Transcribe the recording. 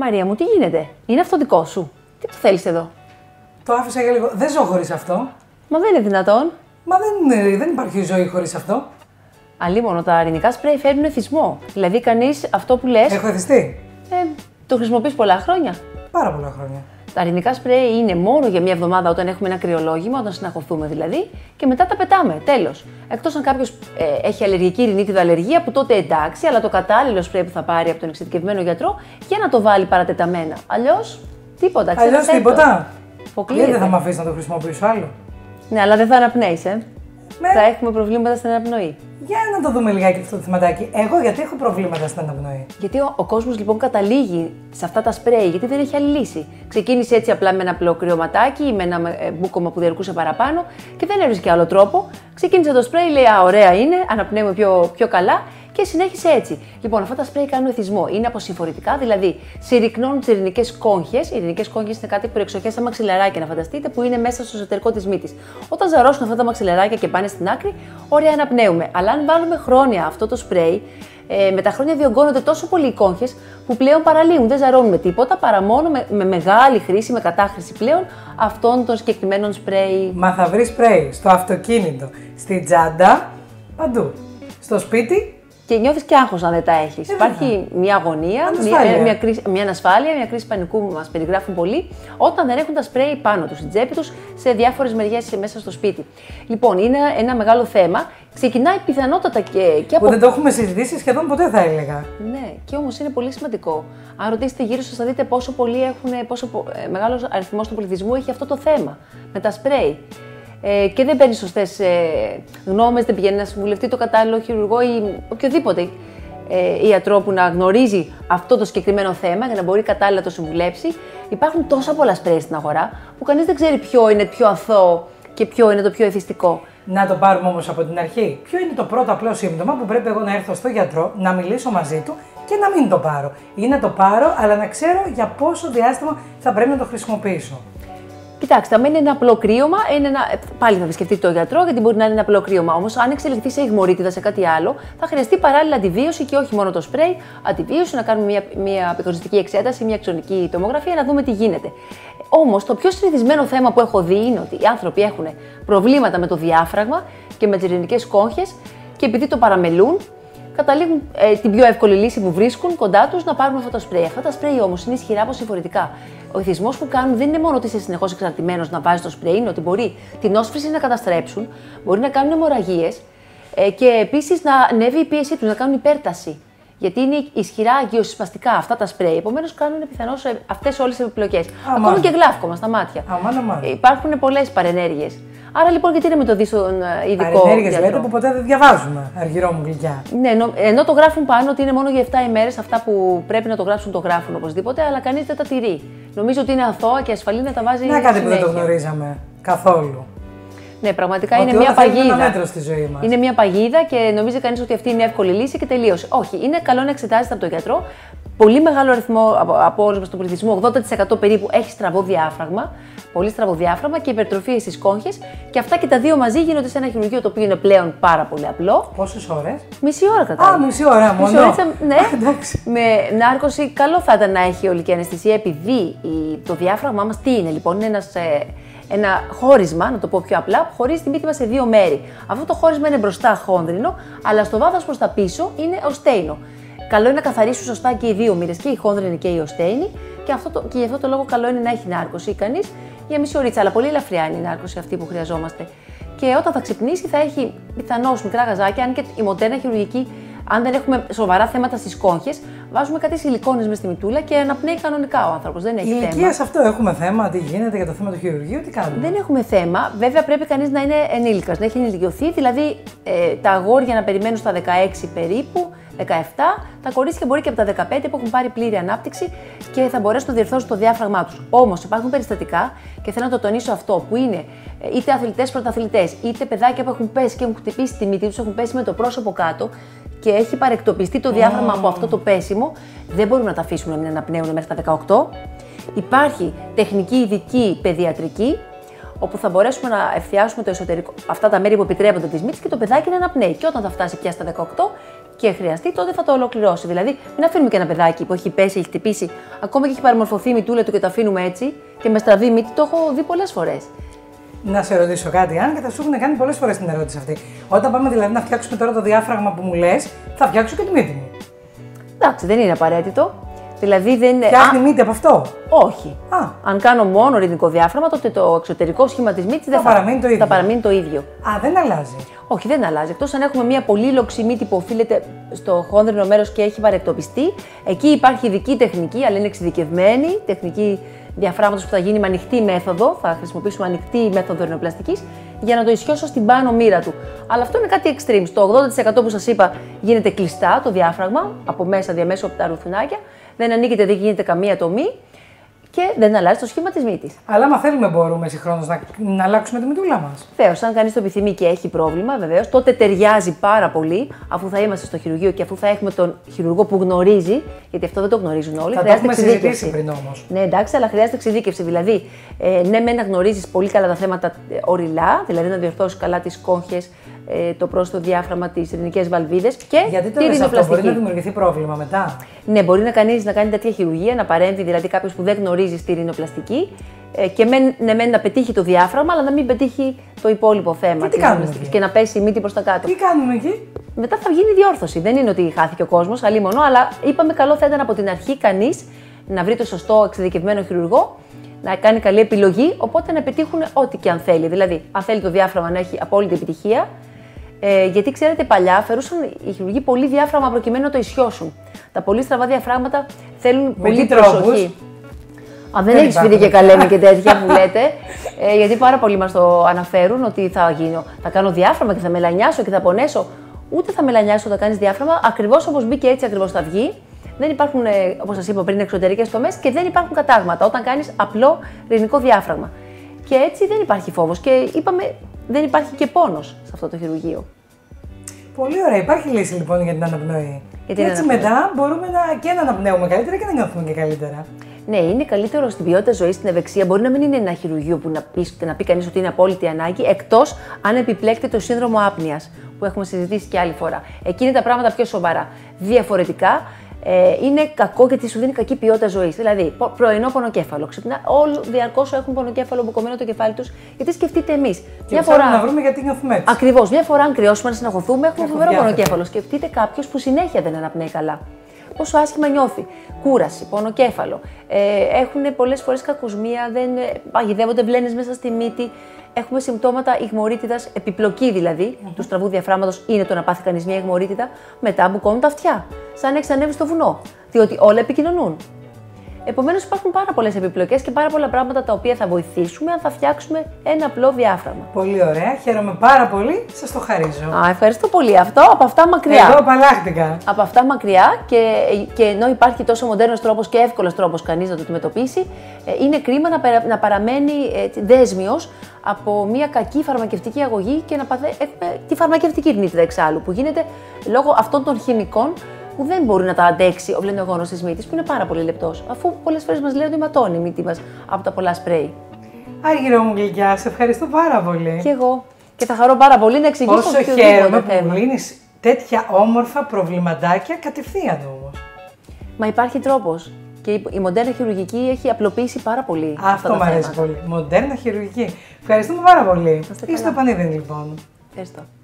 Μαρία μου, τι γίνεται, είναι αυτό δικό σου? Τι το θέλεις εδώ? Το άφησα για λίγο. Δεν ζω χωρίς αυτό. Μα δεν είναι δυνατόν. Μα δεν υπάρχει ζωή χωρίς αυτό. Αλίμονο, τα αρνητικά σπρέι φέρνουν εθισμό. Δηλαδή, κανείς αυτό που λες. Έχω εθιστεί. Το χρησιμοποιείς πολλά χρόνια. Πάρα πολλά χρόνια. Τα αρνητικά σπρέι είναι μόνο για μια εβδομάδα όταν έχουμε ένα κρυολόγημα, όταν συναχωθούμε δηλαδή, και μετά τα πετάμε. Τέλος. Εκτός αν κάποιος έχει αλλεργική ρινίτιδα αλλεργία, που τότε εντάξει, αλλά το κατάλληλο σπρέι που θα πάρει από τον εξειδικευμένο γιατρό για να το βάλει παρατεταμένα. Αλλιώς τίποτα. Αλλιώς τίποτα. Αποκλείεται. Δεν θα με αφήσει να το χρησιμοποιήσω άλλο. Ναι, αλλά δεν θα αναπνέεις, Θα έχουμε προβλήματα στην αναπνοή. Για να το δούμε λιγάκι αυτό το θεματάκι. Εγώ γιατί έχω προβλήματα στην αναπνοή? Γιατί ο κόσμος λοιπόν καταλήγει σε αυτά τα σπρέι, γιατί δεν έχει άλλη λύση. Ξεκίνησε έτσι απλά με ένα απλό κρυωματάκι ή με ένα μπούκομα που διαρκούσε παραπάνω και δεν έβρισκε άλλο τρόπο. Ξεκίνησε το σπρέι, λέει α, ωραία είναι, αναπνέουμε πιο καλά και συνέχισε έτσι. Λοιπόν, αυτά τα σπρέι κάνουν εθισμό. Είναι αποσυμφορητικά, δηλαδή συρρυκνώνουν τις ειρηνικές κόγχες. Οι ειρηνικές κόγχες είναι κάτι που εξοχές στα μαξιλαράκια, να φανταστείτε, που είναι μέσα στο εσωτερικό της μύτης. Όταν ζαρώσουν αυτά τα μαξιλαράκια και πάνε στην άκρη, ωραία αναπνέουμε. Αλλά αν βάλουμε χρόνια αυτό το σπρέι, με τα χρόνια διωγγώνονται τόσο πολύ οι κόγχες που πλέον παραλύουν. Δεν ζαρώνουμε τίποτα παρά μόνο με μεγάλη χρήση, με κατάχρηση πλέον αυτών των συγκεκριμένων σπρέι. Μα θα βρει σπρέι στο αυτοκίνητο, στην τσάντα, παντού. Στο σπίτι. Και νιώθεις και άγχος αν δεν τα έχεις. Υπάρχει μια αγωνία, μια ανασφάλεια, μια κρίση πανικού που μας περιγράφουν πολλοί, όταν δεν έχουν τα σπρέι πάνω τους, στην τσέπη τους, σε διάφορες μεριές μέσα στο σπίτι. Λοιπόν, είναι ένα μεγάλο θέμα. Ξεκινάει πιθανότατα και από. Που δεν το έχουμε συζητήσει σχεδόν ποτέ, θα έλεγα. Ναι, και όμως είναι πολύ σημαντικό. Αν ρωτήσετε γύρω σας, θα δείτε πόσο μεγάλος αριθμός του πληθυσμού έχει αυτό το θέμα με τα σπρέι. Και δεν παίρνει σωστές γνώμες, δεν πηγαίνει να συμβουλευτεί το κατάλληλο χειρουργό ή οποιοδήποτε ιατρό που να γνωρίζει αυτό το συγκεκριμένο θέμα για να μπορεί κατάλληλα να το συμβουλέψει. Υπάρχουν τόσα πολλά σπρέι στην αγορά που κανείς δεν ξέρει ποιο είναι πιο αθώο και ποιο είναι το πιο εθιστικό. Να το πάρουμε όμως από την αρχή. Ποιο είναι το πρώτο απλό σύμπτωμα που πρέπει εγώ να έρθω στο γιατρό, να μιλήσω μαζί του και να μην το πάρω? Ή να το πάρω, αλλά να ξέρω για πόσο διάστημα θα πρέπει να το χρησιμοποιήσω. Κοιτάξτε, αν είναι ένα απλό κρύωμα, πάλι θα επισκεφτείτε τον γιατρό, γιατί μπορεί να είναι ένα απλό κρύωμα. Όμως, αν εξελιχθεί σε ιγμωρίτιδα, σε κάτι άλλο, θα χρειαστεί παράλληλα αντιβίωση και όχι μόνο το σπρέι. Αντιβίωση, να κάνουμε μια απεικονιστική εξέταση, μια εξονική τομογραφία, να δούμε τι γίνεται. Όμως, το πιο συνηθισμένο θέμα που έχω δει είναι ότι οι άνθρωποι έχουν προβλήματα με το διάφραγμα και με τις ειρηνικές κόγχες και επειδή το παραμελούν, καταλήγουν την πιο εύκολη λύση που βρίσκουν κοντά τους να πάρουν αυτό το σπρέι. Αυτά τα σπρέι όμως είναι ισχυρά αποσυμφορητικά. Ο εθισμός που κάνουν δεν είναι μόνο ότι είσαι συνεχώς εξαρτημένος να βάζεις το σπρέι, είναι ότι μπορεί την όσφρηση να καταστρέψουν, μπορεί να κάνουν αιμορραγίες και επίσης να ανέβει η πίεσή τους, να κάνουν υπέρταση. Γιατί είναι ισχυρά αγγειοσυσπαστικά αυτά τα σπρέι, επομένως κάνουν πιθανώς αυτές όλες τις επιπλοκές. Ακόμα και γλάφκομα στα μάτια. Υπάρχουν πολλές παρενέργειες. Άρα λοιπόν, γιατί να με το δει στον ειδικό. Παρενέργειες λέτε που ποτέ δεν διαβάζουμε, αργυρό μου γλυκιά. Ναι, ενώ το γράφουν πάνω ότι είναι μόνο για 7 ημέρες, αυτά που πρέπει να το γράψουν το γράφουν οπωσδήποτε, αλλά κανείς δεν τα τηρεί. Νομίζω ότι είναι αθώα και ασφαλή να τα βάζει. Να κάτι που δεν το γνωρίζαμε καθόλου. Ναι, πραγματικά είναι μια παγίδα. Είναι ένα μέτρο στη ζωή μας. Είναι μια παγίδα και νομίζει κανείς ότι αυτή είναι εύκολη λύση και τελείωσε. Όχι, είναι καλό να εξετάζεται από τον γιατρό. Πολύ μεγάλο αριθμό από όλους μας τον πληθυσμό, 80% περίπου, έχει στραβό διάφραγμα. Πολύ στραβό διάφραγμα και υπερτροφίες στις κόγχες. Και αυτά και τα δύο μαζί γίνονται σε ένα χειρουργείο το οποίο είναι πλέον πάρα πολύ απλό. Πόσες ώρες? Μισή ώρα κρατάει. Α, μισή ώρα μόνο. Ναι, με νάρκωση. Καλό θα ήταν να έχει ολική αναισθησία, επειδή το διάφραγμά μας τι είναι λοιπόν? Είναι ένα χώρισμα, να το πω πιο απλά, που χωρίζει τη μύτη μας σε δύο μέρη. Αυτό το χώρισμα είναι μπροστά χόνδρινο, αλλά στο βάθος προς τα πίσω είναι οστέινο. Καλό είναι να καθαρίσουν σωστά και οι δύο μοίρες, και η χόνδρινη και η οστέινη, και γι' αυτό το λόγο καλό είναι να έχει νάρκωση κανείς για μισή ωρίτσα. Αλλά πολύ ελαφριά είναι η νάρκωση αυτή που χρειαζόμαστε. Και όταν θα ξυπνήσει, θα έχει πιθανώς μικρά γαζάκια, αν και η μοντέρνα χειρουργική, αν δεν έχουμε σοβαρά θέματα στις κόγχες, βάζουμε κάτι σιλικόνες μες στη μητούλα και αναπνέει κανονικά ο άνθρωπος. Δεν έχει θέμα. Ηλικία σε αυτό έχουμε θέμα, τι γίνεται για το θέμα του χειρουργείου, τι κάνουμε? Δεν έχουμε θέμα. Βέβαια, πρέπει κανείς να είναι ενήλικας, να έχει ενηλικιωθεί, δηλαδή τα αγόρια να περιμένουν στα 16 περίπου. 17, τα κορίτσια μπορεί και από τα 15 που έχουν πάρει πλήρη ανάπτυξη και θα μπορέσουν να διορθώσουν το διάφραγμά τους. Όμως υπάρχουν περιστατικά, και θέλω να το τονίσω αυτό, που είναι είτε αθλητές πρωταθλητές, είτε παιδάκια που έχουν πέσει και έχουν χτυπήσει τη μύτη τους, έχουν πέσει με το πρόσωπο κάτω και έχει παρεκτοπιστεί το διάφραγμα από αυτό το πέσιμο. Δεν μπορούμε να τα αφήσουμε να μην αναπνέουν μέχρι τα 18. Υπάρχει τεχνική ειδική παιδιατρική, όπου θα μπορέσουμε να ευθιάσουμε το εσωτερικό, αυτά τα μέρη που επιτρέπονται της μύτης και το παιδάκι να αναπνέει. Και όταν θα φτάσει πια στα 18, και χρειαστεί, τότε θα το ολοκληρώσει. Δηλαδή, μην αφήνουμε και ένα παιδάκι που έχει πέσει, έχει χτυπήσει, ακόμα και έχει παραμορφωθεί η μυτούλα του και το αφήνουμε έτσι και με στραβή μύτη, το έχω δει πολλές φορές. Να σε ρωτήσω κάτι, αν και θα σου έχουν κάνει πολλές φορές την ερώτηση αυτή. Όταν πάμε δηλαδή να φτιάξουμε τώρα το διάφραγμα που μου λες, θα φτιάξω και τη μύτη μου. Εντάξει, δεν είναι απαραίτητο. Δηλαδή δεν. Φτιάχνει μύτη από αυτό. Όχι. Αν κάνω μόνο ειρηνικό διάφραγμα, τότε το εξωτερικό σχήμα της μύτης δεν θα παραμείνει το ίδιο. Α, δεν αλλάζει. Όχι, δεν αλλάζει. Εκτός αν έχουμε μια πολύλοξη μύτη που οφείλεται στο χόνδρινο μέρος και έχει βαρεκτοπιστεί, εκεί υπάρχει ειδική τεχνική, αλλά είναι εξειδικευμένη τεχνική διαφράγματος που θα γίνει με ανοιχτή μέθοδο. Θα χρησιμοποιήσουμε ανοιχτή μέθοδο ειρηνοπλαστικής για να το ισιώσω στην πάνω μοίρα του. Αλλά αυτό είναι κάτι extreme. Στο 80% που σας είπα γίνεται κλειστά το διάφραγμα, από μέσα διαμέσου από τα ρουθουνάκια. Δεν ανοίγεται, δεν γίνεται καμία τομή και δεν αλλάζει το σχήμα της μύτης. Αλλά άμα θέλουμε, μπορούμε συγχρόνως να αλλάξουμε τη μυτούλα μας. Βεβαίως, αν κανείς το επιθυμεί και έχει πρόβλημα, βεβαίως, τότε ταιριάζει πάρα πολύ αφού θα είμαστε στο χειρουργείο και αφού θα έχουμε τον χειρουργό που γνωρίζει, γιατί αυτό δεν το γνωρίζουν όλοι. Θα το έχουμε συζητήσει πριν όμως. Ναι, εντάξει, αλλά χρειάζεται εξειδίκευση. Δηλαδή, ναι, να γνωρίζεις πολύ καλά τα θέματα οριλά, δηλαδή να διορθώσεις καλά τις κόγχες, το πρόσθετο διάφραγμα, τις ειρηνικές βαλβίδες και γιατί τη ειρηνοπλαστική. Μπορεί να δημιουργηθεί πρόβλημα μετά. Ναι, μπορεί να κάνει τέτοια χειρουργία, να παρέμβει δηλαδή κάποιος που δεν γνωρίζει στη ειρηνοπλαστική και να πετύχει το διάφραγμα, αλλά να μην πετύχει το υπόλοιπο θέμα. Και να πέσει η μύτη προς τα κάτω. Τι κάνουμε εκεί? Μετά θα γίνει διόρθωση. Δεν είναι ότι χάθηκε ο κόσμος, αλλήμονο, αλλά είπαμε καλό θα ήταν από την αρχή κανείς να βρει το σωστό εξειδικευμένο χειρουργό, να κάνει καλή επιλογή, οπότε να πετύχουν ό,τι και αν θέλει. Δηλαδή, αν θέλει το διάφραγμα να έχει απόλυτη επιτυχία. Γιατί ξέρετε, παλιά φερούσαν οι χειρουργοί πολύ διάφραγμα προκειμένου να το ισιώσουν. Τα πολύ στραβά διαφράγματα θέλουν πολύ προσοχή. Αν δεν έχει φύγει και καλέμι και τέτοια που λέτε, γιατί πάρα πολλοί μας το αναφέρουν ότι θα κάνω διάφραγμα και θα μελανιάσω και θα πονέσω. Ούτε θα μελανιάσω όταν κάνεις διάφραγμα, ακριβώς όπως μπήκε έτσι ακριβώς θα βγει. Δεν υπάρχουν, όπως σας είπα πριν, εξωτερικές τομές και δεν υπάρχουν κατάγματα όταν κάνεις απλό ειρηνικό διάφραγμα. Και έτσι δεν υπάρχει φόβος και είπαμε δεν υπάρχει και πόνος σε αυτό το χειρουργείο. Πολύ ωραία. Υπάρχει λύση λοιπόν για την αναπνοή. Και έτσι μετά μπορούμε και να αναπνέουμε καλύτερα και να νιώθουμε και καλύτερα. Ναι, είναι καλύτερο στην ποιότητα ζωής, στην ευεξία. Μπορεί να μην είναι ένα χειρουργείο που να πει κανείς ότι είναι απόλυτη ανάγκη, εκτός αν επιπλέκεται το σύνδρομο άπνοιας, που έχουμε συζητήσει και άλλη φορά. Εκεί είναι τα πράγματα πιο σοβαρά. Διαφορετικά, είναι κακό γιατί σου δίνει κακή ποιότητα ζωής. Δηλαδή, πρωινό πονοκέφαλο. Όλοι διαρκώς έχουν πονοκέφαλο μπουκωμένο το κεφάλι τους, γιατί σκεφτείτε εμείς. Μια φορά να βρούμε γιατί νιώθουμε έτσι. Ακριβώς. Μια φορά, αν κρυώσουμε, να συναχωθούμε, έχουμε φοβερό πονοκέφαλο. Σκεφτείτε κάποιος που συνέχεια δεν αναπνέει καλά. Πόσο άσχημα νιώθει. Κούραση, πονοκέφαλο. Έχουν πολλές φορές κακοσμία, παγιδεύονται βλένες μέσα στη μύτη. Έχουμε συμπτώματα ιγμωρίτιδας, επιπλοκή δηλαδή, του στραβού διαφράγματος είναι το να πάθει κανείς μια ιγμωρίτιδα, μετά μπουκώνουν τα αυτιά, σαν να έχεις ανέβει στο βουνό, διότι όλα επικοινωνούν. Επομένως, υπάρχουν πάρα πολλές επιπλοκές και πάρα πολλά πράγματα τα οποία θα βοηθήσουμε αν θα φτιάξουμε ένα απλό διάφραγμα. Πολύ ωραία. Χαίρομαι πάρα πολύ. Σας το χαρίζω. Ευχαριστώ πολύ. Αυτό από αυτά μακριά. Εγώ απαλλάχτηκα. Από αυτά μακριά και ενώ υπάρχει τόσο μοντέρνος τρόπος και εύκολος τρόπος κανείς να το αντιμετωπίσει, είναι κρίμα να παραμένει δέσμιος από μια κακή φαρμακευτική αγωγή και να έχουμε τη φαρμακευτική ειρηνίτιδα εξάλλου που γίνεται λόγω αυτών των χημικών που δεν μπορεί να τα αντέξει ο βλενογόνος της μύτης, που είναι πάρα πολύ λεπτός, αφού πολλές φορές μας λέει ότι ματώνει η μύτη μας από τα πολλά σπρέι. Άργυρο μου γλυκιά, σε ευχαριστώ πάρα πολύ. Και εγώ. Και θα χαρώ πάρα πολύ να εξηγήσω όσο χαίρομαι που μου λύνεις τέτοια όμορφα προβληματάκια κατευθείαν όμως. Μα υπάρχει τρόπος. Και η μοντέρνα χειρουργική έχει απλοποιήσει πάρα πολύ. Αυτό μου αρέσει πολύ. Μοντέρνα χειρουργική. Ευχαριστούμε πάρα πολύ. Είστε πανίδιν λοιπόν. Ευχαριστώ.